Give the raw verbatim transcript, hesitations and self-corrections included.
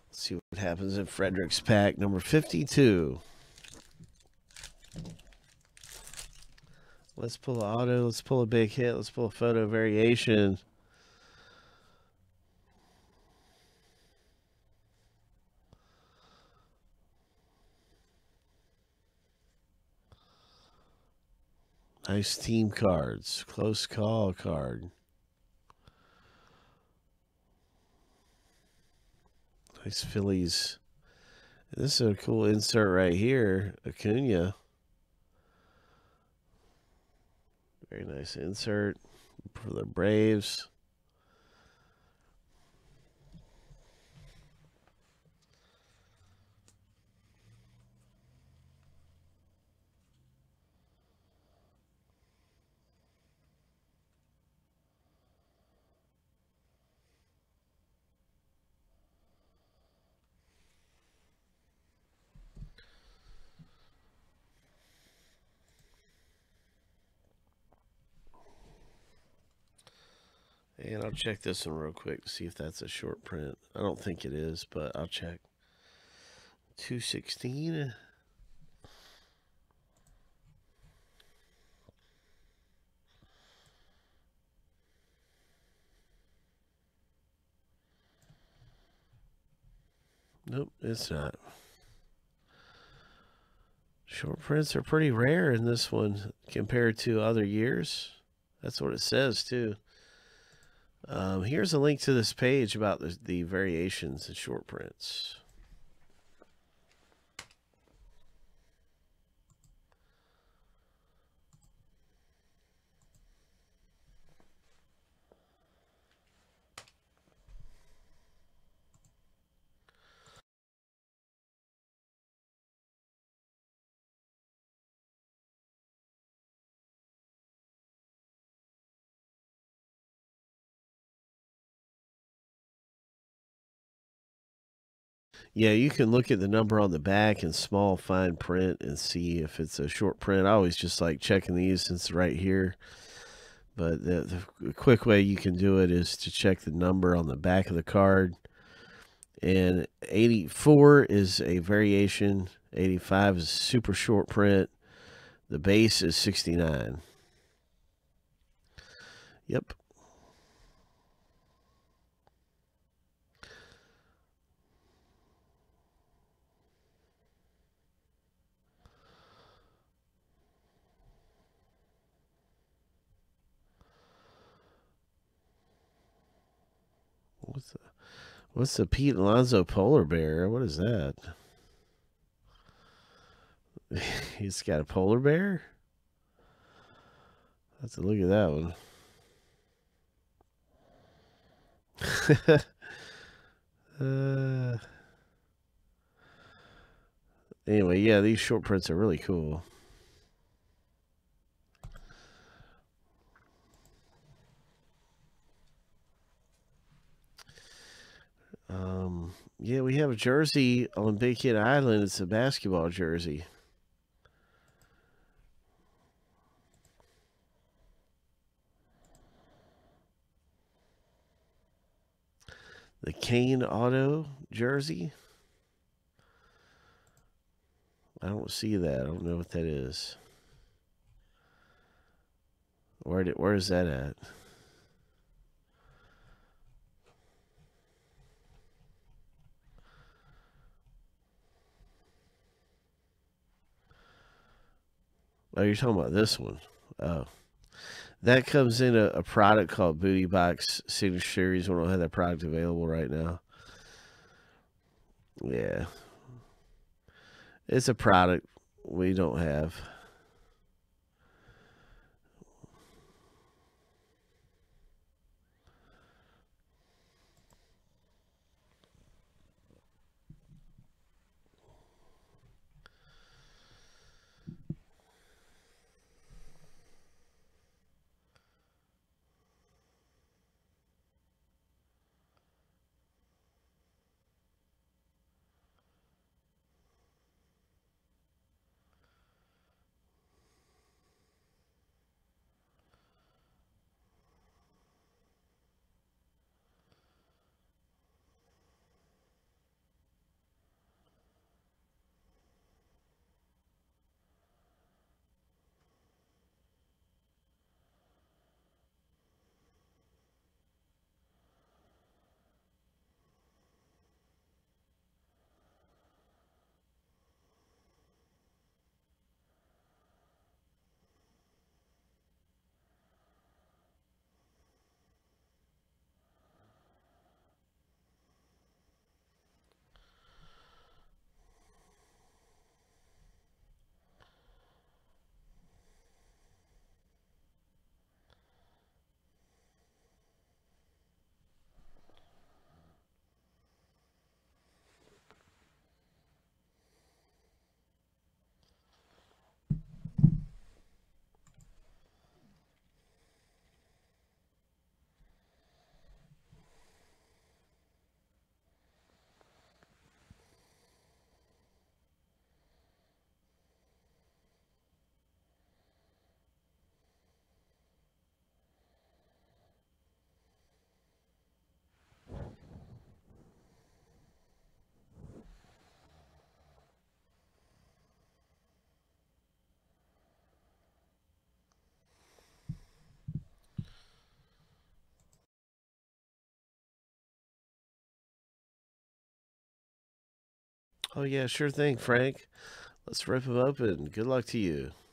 Let's see what happens in Fredric's pack number fifty-two. Let's pull an auto. Let's pull a big hit. Let's pull a photo variation. Nice team cards. Close call card. Nice Phillies. This is a cool insert right here. Acuna. Very nice insert for the Braves. And I'll check this one real quick to see if that's a short print. I don't think it is, but I'll check. two sixteen. Nope, it's not. Short prints are pretty rare in this one compared to other years. That's what it says, too. Um, here's a link to this page about the, the variations in short prints. Yeah, you can look at the number on the back in small fine print and see if it's a short print. I always just like checking these since it's right here. But the, the quick way you can do it is to check the number on the back of the card. And eighty-four is a variation. eighty-five is super short print. The base is sixty-nine. Yep. What's the, what's the Pete Alonso polar bear? What is that? He's got a polar bear? I have to look at that one. uh, anyway, yeah, these short prints are really cool. Um, yeah, we have a jersey on Big Hit Island. It's a basketball jersey. The Kane Auto jersey. I don't see that. I don't know what that is. Where did, where is that at? Oh, you're talking about this one. Oh. That comes in a, a product called Booty Box Signature Series. We don't have that product available right now. Yeah. It's a product we don't have. Oh, yeah, sure thing, Frank. Let's rip them open. Good luck to you.